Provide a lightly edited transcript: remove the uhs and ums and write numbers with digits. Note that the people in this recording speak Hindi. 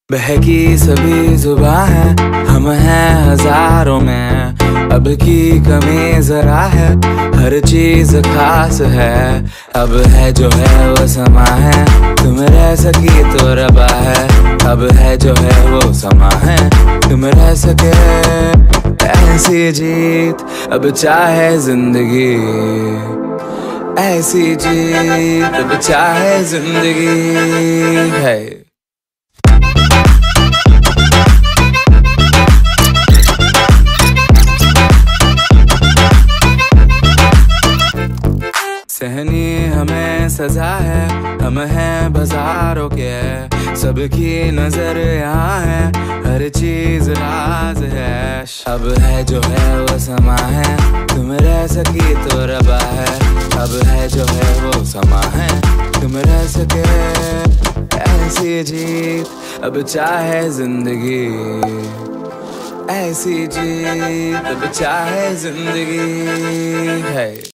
बहकी सभी जुबां है, हम हैं हजारों में। अब की कमी जरा है, हर चीज खास है। अब है जो है वो समा है, तुम रह सकी तो रबा है। अब है जो है वो समा है, तुम रह सके ऐसी जीत। अब चाहे जिंदगी ऐसी जीत, अब चाहे जिंदगी है। सहनी हमें सजा है, हम हैं बाजारों के। सबकी नजर यहाँ है, हर चीज राज है। अब है जो है वो समा है, तुम रह सकी तो रबा है। अब है जो है वो समा है, तुम रह सके ऐसी जीत। अब चाहे जिंदगी ऐसी जीत, अब चाहे जिंदगी है।